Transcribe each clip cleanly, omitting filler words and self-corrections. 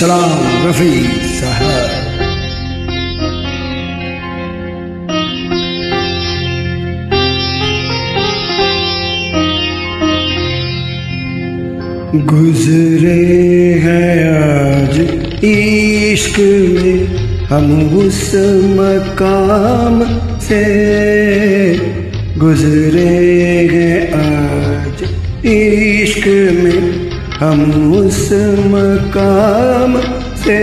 सलाम रफ़ी साहब। गुजरे हैं आज इश्क में हम उस मकाम से, गुजरे हैं आज इश्क में हम उस मकाम से।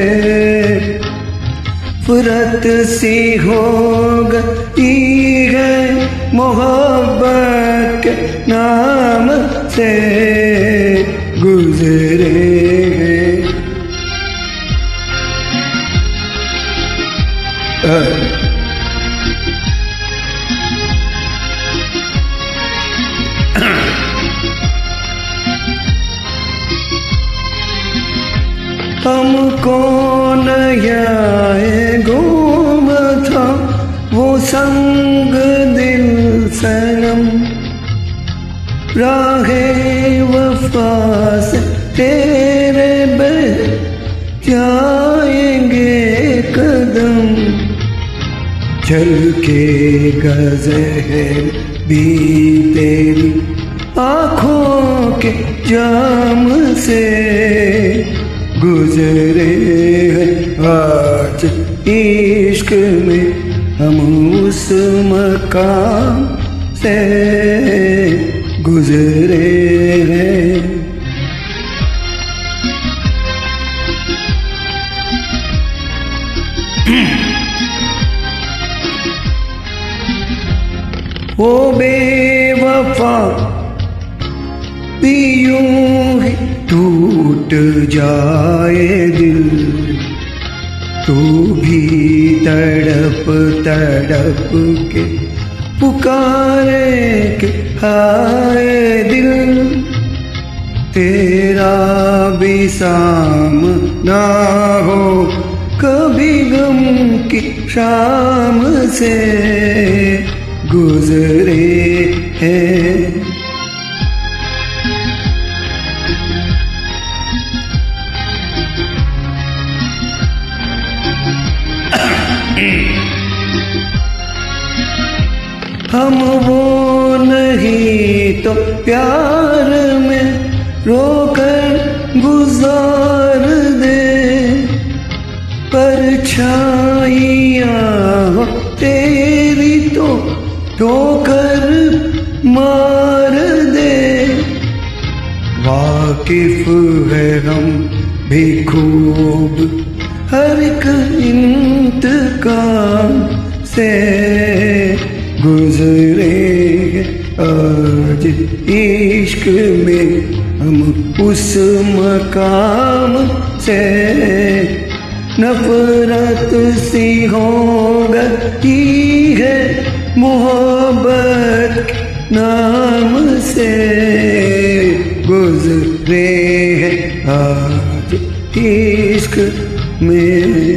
फुरत सी हो गई है मोहब्बत के नाम से, गुजरे हैं हमको नया गुम था वो संग दिल सनम, राहे वफा से तेरे बह जाएंगे कदम। चल के गज़हर भी तेरी आँखों के जाम से, गुजरे हैं आज इश्क में हम उस मकाम से, गुजरे हैं। वो बेवफा भी यूं ही टूट जाए दिल, तू भी तड़प तड़प के पुकारे के हाय दिल, तेरा भी सामना हो कभी गम की शाम से, गुजरे हैं। हम वो नहीं तो प्यार में रोकर गुजार दे, परछाइयाँ हो तेरी तो ठोकर मार दे। वाकिफ है हम भी खूब हर एक इंतकाम से, गुजरे आज इश्क में हम उस मकाम से। नफरत सी हो गई है मोहब्बत के नाम से, गुजरे हैं आज इश्क में।